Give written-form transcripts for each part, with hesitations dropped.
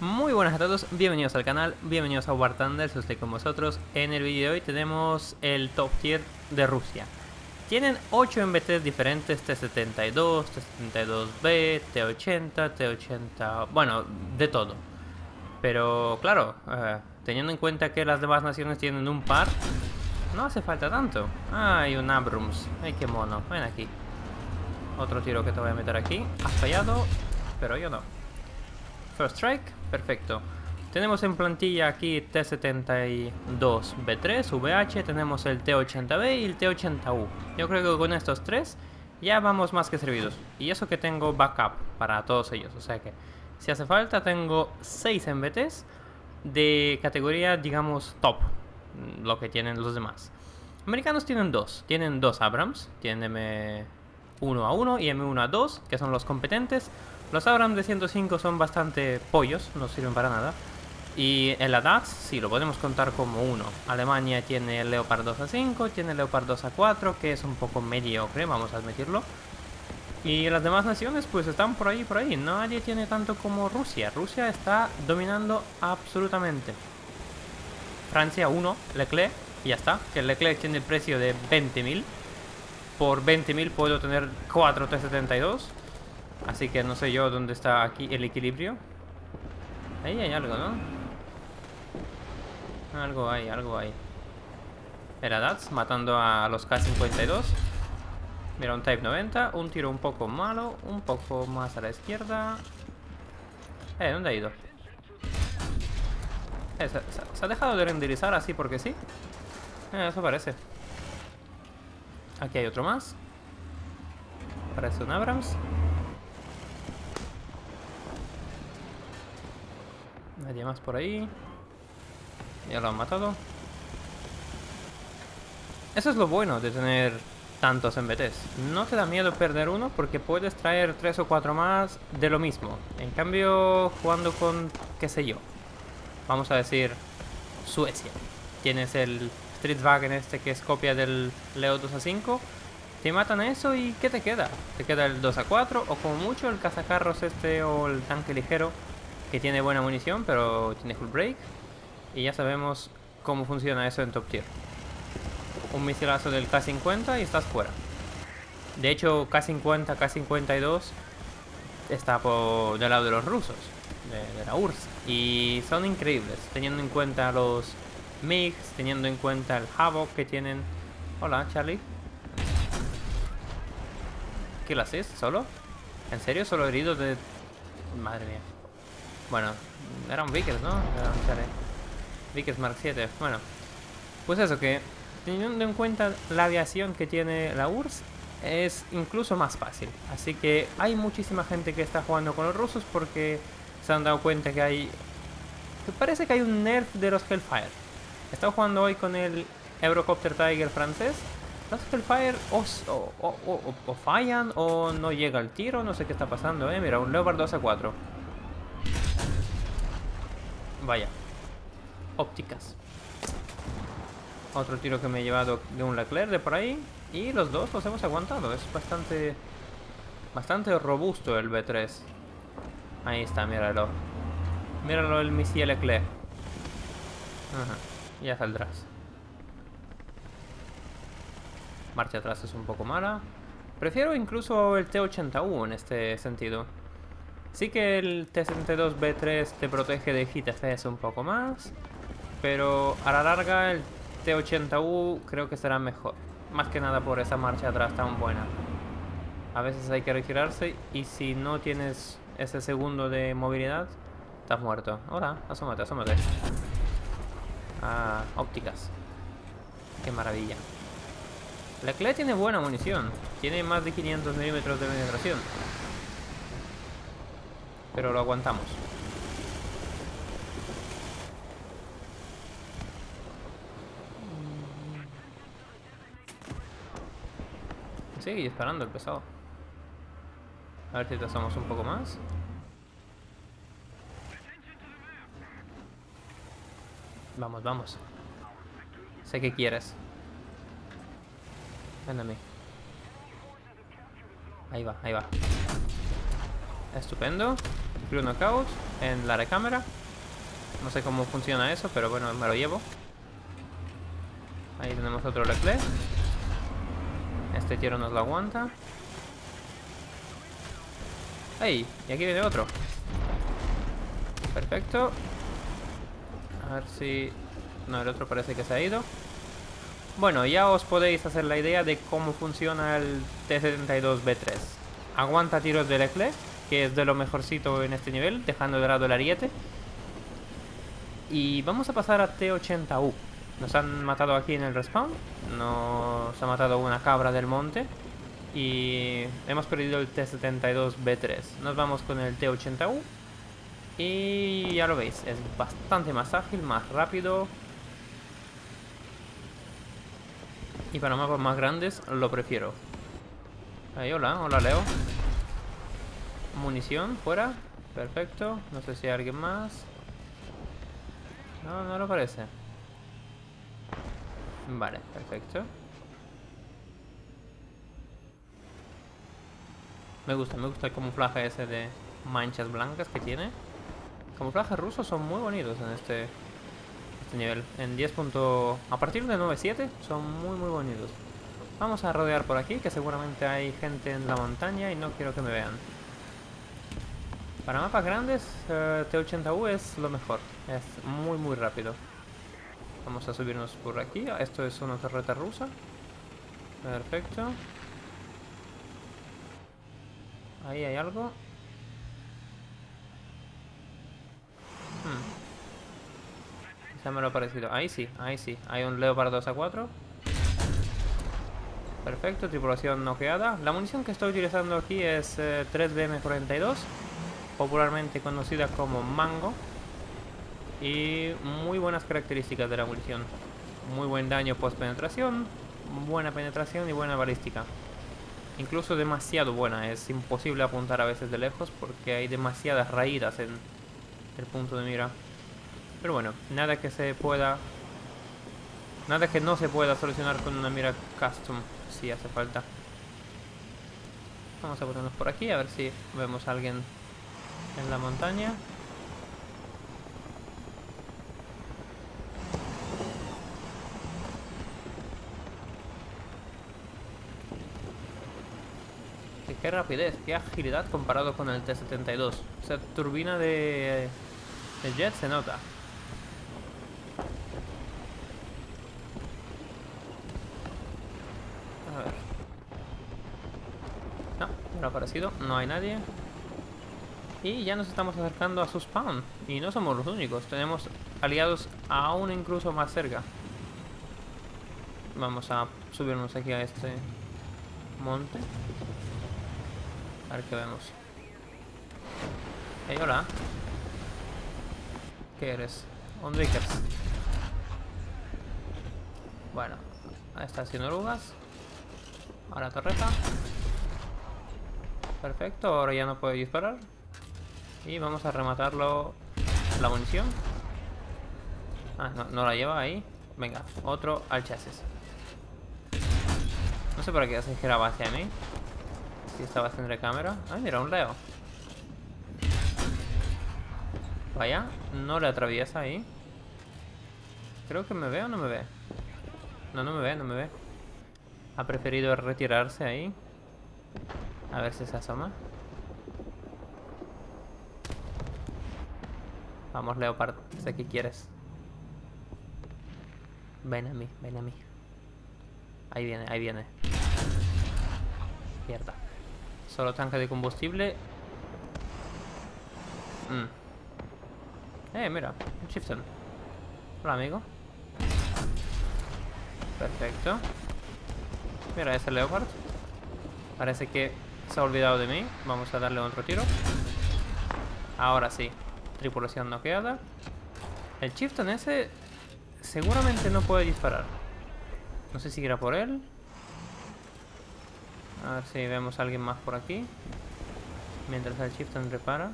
Muy buenas a todos, bienvenidos al canal, bienvenidos a War Thunder, si estoy con vosotros. En el vídeo de hoy tenemos el top tier de Rusia. Tienen 8 MBTs diferentes, T-72, T-72B, T-80, T-80... bueno, de todo. Pero claro, teniendo en cuenta que las demás naciones tienen un par, no hace falta tanto. Hay un Abrams, ay qué mono, ven aquí. Otro tiro que te voy a meter aquí, has fallado, pero yo no. First strike, perfecto. Tenemos en plantilla aquí T-72B3, VH, tenemos el T-80B y el T-80U. Yo creo que con estos tres ya vamos más que servidos. Y eso que tengo backup para todos ellos, o sea que si hace falta tengo 6 MBTs de categoría, digamos, top, lo que tienen los demás. Americanos tienen dos Abrams, tienen M1A1 y M1A2, que son los competentes. Los Abrams de 105 son bastante pollos, no sirven para nada. Y el ADATS sí, lo podemos contar como uno. Alemania tiene el Leopard 2A5, tiene el Leopard 2A4, que es un poco mediocre, vamos a admitirlo. Y las demás naciones pues están por ahí, por ahí. Nadie tiene tanto como Rusia. Rusia está dominando absolutamente. Francia 1, Leclerc, y ya está. Que el Leclerc tiene el precio de 20.000. Por 20.000 puedo tener 4 T-72. Así que no sé yo dónde está aquí el equilibrio. Ahí hay algo, ¿no? Algo hay, algo hay. Era Dats matando a los K-52. Mira, un Type 90. Un tiro un poco malo. Un poco más a la izquierda. ¿Dónde ha ido? Se ha dejado de renderizar así porque sí. Eso parece. Aquí hay otro más. Parece un Abrams. Nadie más por ahí. Ya lo han matado. Eso es lo bueno de tener tantos MBTs. No te da miedo perder uno porque puedes traer 3 o 4 más de lo mismo. En cambio, jugando con, qué sé yo, vamos a decir Suecia. Tienes el Stridsvagn este que es copia del Leo 2A5. Te matan a eso y ¿qué te queda? Te queda el 2A4 o como mucho el cazacarros este o el tanque ligero que tiene buena munición pero tiene full break. Y ya sabemos cómo funciona eso en top tier. Un misilazo del K-50 y estás fuera. De hecho, K-50, K-52 está por del lado de los rusos, de la URSS. Y son increíbles, teniendo en cuenta los MiGs, teniendo en cuenta el Havoc que tienen. Hola, Charlie. ¿Qué lo haces? ¿Solo? ¿En serio? ¿Solo herido de...? Madre mía. Bueno, eran Vickers, ¿no? Eran Charlie. Vickers Mark 7. Bueno, pues eso que... teniendo en cuenta la aviación que tiene la URSS, es incluso más fácil. Así que hay muchísima gente que está jugando con los rusos porque se han dado cuenta que hay... que parece que hay un nerf de los Hellfire. He estado jugando hoy con el Eurocopter Tiger francés. Los Hellfire o fallan o no llega el tiro, no sé qué está pasando, Mira, un Leopard 2A4. Vaya. Ópticas. Otro tiro que me he llevado de un Leclerc de por ahí. Y los dos los hemos aguantado. Es bastante robusto el B3. Ahí está, míralo. Míralo el misil Leclerc. Ajá, ya saldrás. Marcha atrás es un poco mala. Prefiero incluso el T-80U en este sentido. Sí que el T-72B3 te protege de hit FPS un poco más. Pero a la larga el T-80U creo que será mejor. Más que nada por esa marcha atrás tan buena. A veces hay que retirarse y si no tienes ese segundo de movilidad, estás muerto. Hola, asómate, asómate. Ah, ópticas. Qué maravilla. Leclerc tiene buena munición. Tiene más de 500 milímetros de penetración. Pero lo aguantamos. Sigue disparando el pesado. A ver si te asomamos un poco más. Vamos, vamos. Sé que quieres. Ven a mí. Ahí va, ahí va. Estupendo. Crew Knockout en la recámara. No sé cómo funciona eso, pero bueno, me lo llevo. Ahí tenemos otro Leclerc. Este tiro nos lo aguanta. ¡Ey! Y aquí viene otro. Perfecto. A ver si... No, el otro parece que se ha ido. Bueno, ya os podéis hacer la idea de cómo funciona el T-72B3. Aguanta tiros de Leclerc, que es de lo mejorcito en este nivel, dejando de lado el ariete. Y vamos a pasar a T-80U. Nos han matado aquí en el respawn. Nos ha matado una cabra del monte. Y hemos perdido el T-72B3. Nos vamos con el T-80U. Y ya lo veis, es bastante más ágil, más rápido. Y para mapas más grandes lo prefiero. Ahí, hola, hola Leo. Munición, fuera. Perfecto, no sé si hay alguien más. No, no lo parece. Vale, perfecto. Me gusta el camuflaje ese de manchas blancas que tiene. Camuflajes rusos son muy bonitos en este nivel. En 10. A partir de 9.7 son muy bonitos. Vamos a rodear por aquí, que seguramente hay gente en la montaña y no quiero que me vean. Para mapas grandes, T-80U es lo mejor. Es muy rápido. Vamos a subirnos por aquí. Esto es una torreta rusa. Perfecto. Ahí hay algo. Ya me lo ha parecido. Ahí sí, ahí sí. Hay un Leopard 2A4. Perfecto, tripulación noqueada. La munición que estoy utilizando aquí es 3BM42, popularmente conocida como Mango. Y muy buenas características de la munición. Muy buen daño post penetración, buena penetración y buena balística. Incluso demasiado buena, es imposible apuntar a veces de lejos porque hay demasiadas raídas en el punto de mira. Pero bueno, nada que no se pueda solucionar con una mira custom si hace falta. Vamos a ponernos por aquí a ver si vemos a alguien en la montaña. Qué rapidez, qué agilidad comparado con el T-72. O sea, turbina de jet se nota. A ver. No, no ha aparecido, no hay nadie. Y ya nos estamos acercando a su spawn. Y no somos los únicos, tenemos aliados aún incluso más cerca. Vamos a subirnos aquí a este monte. A ver qué vemos. Hey, hola. ¿Qué eres? Undrickers. Bueno, ahí está haciendo orugas. Ahora torreta. Perfecto, ahora ya no puede disparar. Y vamos a rematarlo. La munición. Ah, no la lleva ahí. Venga, otro al chasis. No sé por qué se giraba hacia mí. Si estaba haciendo de cámara. Ay, mira, un Leo. Vaya, no le atraviesa ahí. Creo que me ve o no me ve. No me ve, no me ve. Ha preferido retirarse ahí. A ver si se asoma. Vamos, Leopard, sé que quieres. Ven a mí, ven a mí. Ahí viene, ahí viene. Mierda. Solo tanque de combustible. Mira, un Chieftain. Hola, amigo. Perfecto. Mira, ese Leopard. Parece que se ha olvidado de mí. Vamos a darle otro tiro. Ahora sí. Tripulación noqueada. El Chieftain ese seguramente no puede disparar. No sé si irá por él. A ver si vemos a alguien más por aquí. Mientras el Chieftain repara.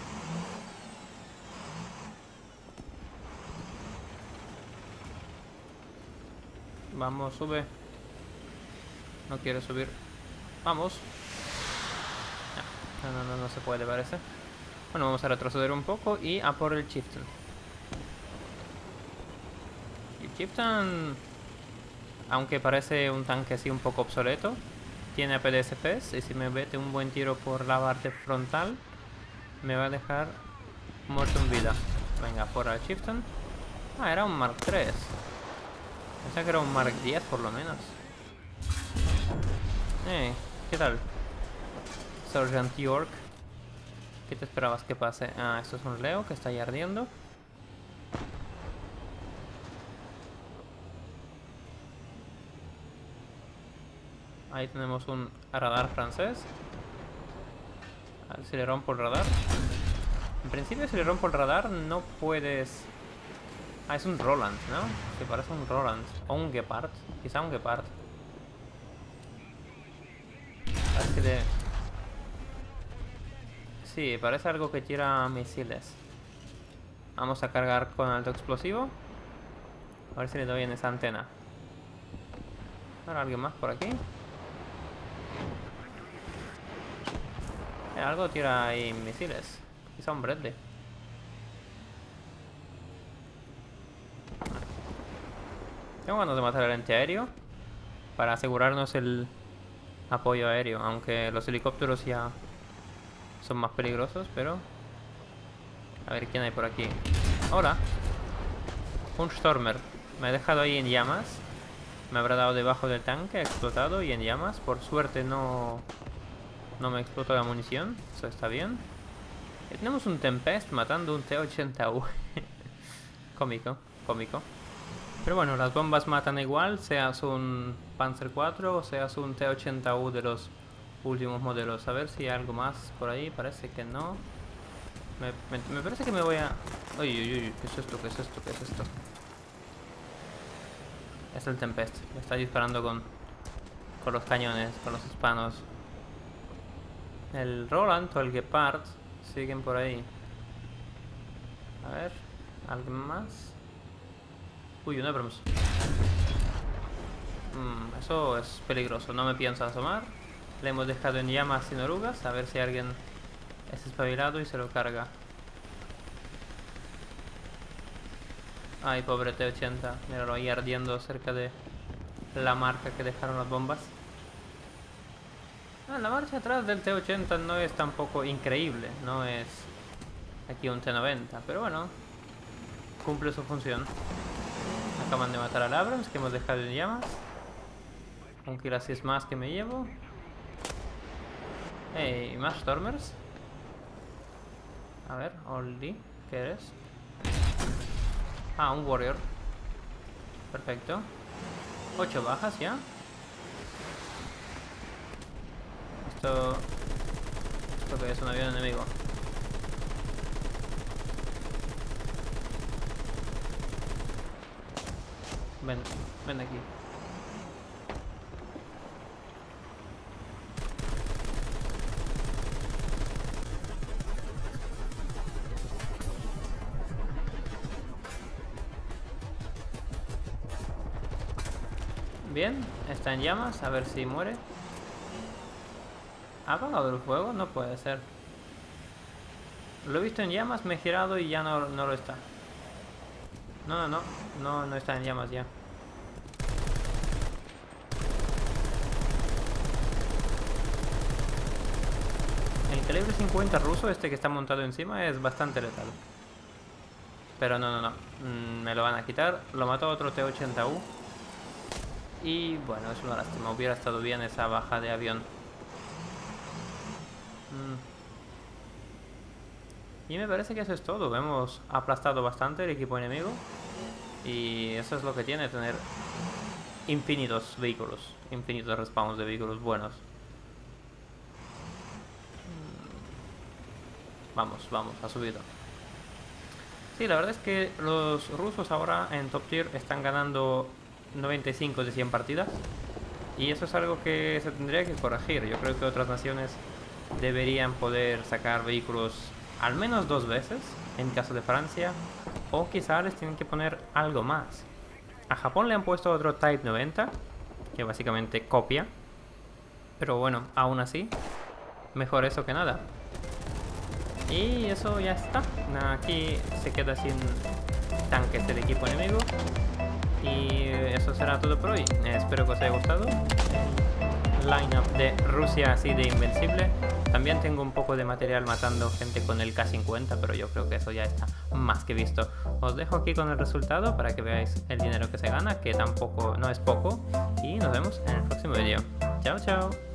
Vamos, sube. No quiere subir. Vamos. No se puede, parece. Bueno, vamos a retroceder un poco y a por el Chieftain. El Chieftain, aunque parece un tanque así un poco obsoleto, tiene APDSPs y si me mete un buen tiro por la parte frontal, me va a dejar muerto en vida. Venga, por el Chieftain. Ah, era un Mark 3. Pensaba que era un Mark 10 por lo menos. ¿Qué tal? Sergeant York. ¿Qué te esperabas que pase? Ah, esto es un Leo que está ahí ardiendo. Ahí tenemos un radar francés. A ver si le rompo el radar. En principio si le rompo el radar no puedes... Ah, es un Roland, ¿no? Que parece un Roland. O un Gepard. Quizá un Gepard. Parece de... Sí, parece algo que tira misiles. Vamos a cargar con alto explosivo. A ver si le doy en esa antena. ¿Habrá alguien más por aquí? Algo tira ahí misiles. Quizá un Bradley. Tengo ganas de matar al antiaéreo para asegurarnos el apoyo aéreo. Aunque los helicópteros ya son más peligrosos, pero... A ver quién hay por aquí. Hola. Un Stormer. Me ha dejado ahí en llamas. Me habrá dado debajo del tanque, ha explotado y en llamas. Por suerte no me explotó la munición. Eso está bien. Y tenemos un Tempest matando un T-80U. Cómico, cómico. Pero bueno, las bombas matan igual, seas un Panzer IV o seas un T-80U de los últimos modelos. A ver si hay algo más por ahí. Parece que no. Me parece que me voy a... Uy, uy, uy, ¿qué es esto? ¿Qué es esto? ¿Qué es esto? Es el Tempest. Me está disparando con los cañones, con los hispanos. El Roland o el Gepard siguen por ahí. A ver, ¿alguien más? Uy, un Abrams. Eso es peligroso, no me pienso asomar. Le hemos dejado en llamas sin orugas. A ver si alguien es espabilado y se lo carga. Ay, pobre T-80. Míralo ahí ardiendo cerca de la marca que dejaron las bombas. La marcha atrás del T-80 no es tampoco increíble. No es aquí un T-90. Pero bueno, cumple su función. Acaban de matar al Abrams que hemos dejado en llamas. Un kill así es más que me llevo. Hey, más Stormers. A ver, Oldie, ¿qué eres? Ah, un Warrior. Perfecto. 8 bajas ya. ¿Esto que es un avión enemigo? Ven aquí. Bien, está en llamas, a ver si muere. ¿Ha apagado el fuego? No puede ser. Lo he visto en llamas, me he girado y ya no lo está. No está en llamas ya. El calibre 50 ruso, este que está montado encima, es bastante letal. Pero no. Me lo van a quitar. Lo mató otro T-80U. Y bueno, es una lástima. Hubiera estado bien esa baja de avión. Y me parece que eso es todo. Hemos aplastado bastante el equipo enemigo. Y eso es lo que tiene tener infinitos vehículos. Infinitos respawns de vehículos buenos. Vamos, ha subido. Sí, la verdad es que los rusos ahora en Top Tier están ganando 95 de 100 partidas. Y eso es algo que se tendría que corregir. Yo creo que otras naciones deberían poder sacar vehículos al menos 2 veces, en caso de Francia. O quizá les tienen que poner algo más. A Japón le han puesto otro Type 90, que básicamente copia. Pero bueno, aún así, mejor eso que nada. Y eso ya está. Aquí se queda sin tanques el equipo enemigo. Y eso será todo por hoy. Espero que os haya gustado. Lineup de Rusia así de invencible. También tengo un poco de material matando gente con el K50, pero yo creo que eso ya está más que visto. Os dejo aquí con el resultado para que veáis el dinero que se gana, que tampoco no es poco. Y nos vemos en el próximo vídeo. Chao, chao.